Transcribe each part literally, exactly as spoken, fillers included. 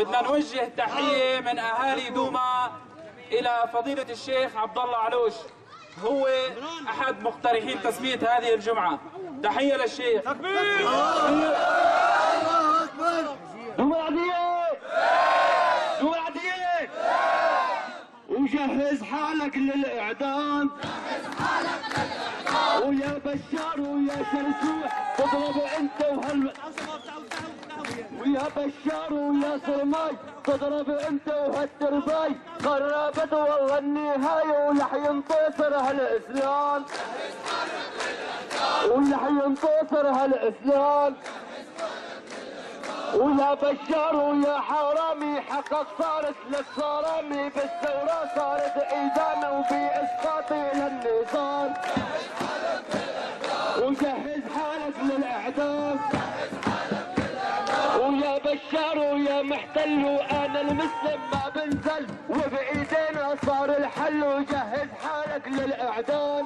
بدنا نوجه تحية من أهالي دوما إلى فضيلة الشيخ عبد الله علوش، هو أحد مقترحين تسمية هذه الجمعة. تحية للشيخ. تكبير. الله أكبر. دوما العدية. دوما العدية. وجهز حالك للإعدام. ويا بشار ويا شرشوح تضرب انت وهال ويا بشار ويا سرماي تضرب انت وهالترباي. قربت والله النهاية ولح ينتصر هالاسلام، ولح ينتصر هالاسلام. ويا بشار ويا حرامي حقق صارت للصرامي بالثورة صارت إدامة وبإسقاط للنظام. وجهز حالك للإعدام. ويا بشار ويا محتل وأنا المسلم ما بنزل وبإيدينا صار الحل. وجهز حالك للإعدام.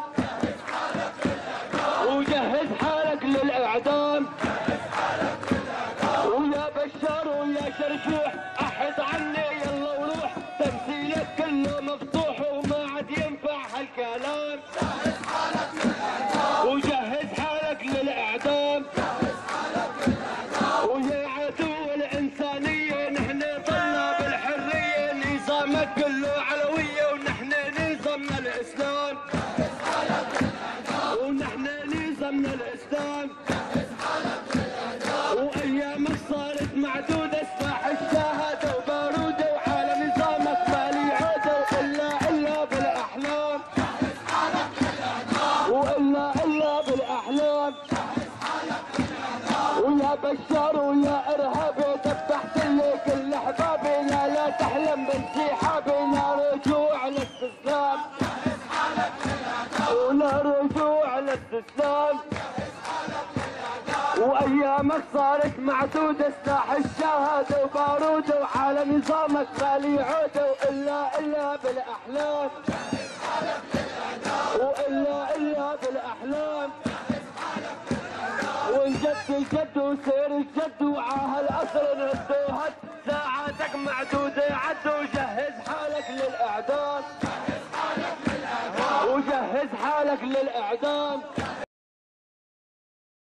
وجهز حالك للإعدام. ويا بشار ويا شرشوح احد عني يلا وروح. تمثيلك كله مفتوح وما عاد ينفع هالكلام. وجهز حالك للاعدام. ويا عدو الانسانيه نحن طلاب الحريه. نظامك كله علويه ونحن نظامنا الاسلام. ونحن نظامنا الاسلام. وايامك صارت معدوده سلاح الشهاده وباروده وعلى نظامك ما لي عوده الا الا بالاحلام. والا الا بالاحلام. ويا بشار ويا ارهابي ذبحت لي كل احبابي. لا لا تحلم بانسحابي لا رجوع للاستسلام. ولا رجوع للاستسلام. وايامك صارت معدوده سلاح الشهاده وباروده وعلى نظامك ما لي عوده والا الا بالاحلام. والا الا بالاحلام. والجد الجد وسير الجد وعاها الاسر نهدو هد. ساعاتك معدوده عد. وجهز حالك للاعدام. وجهز حالك للاعدام.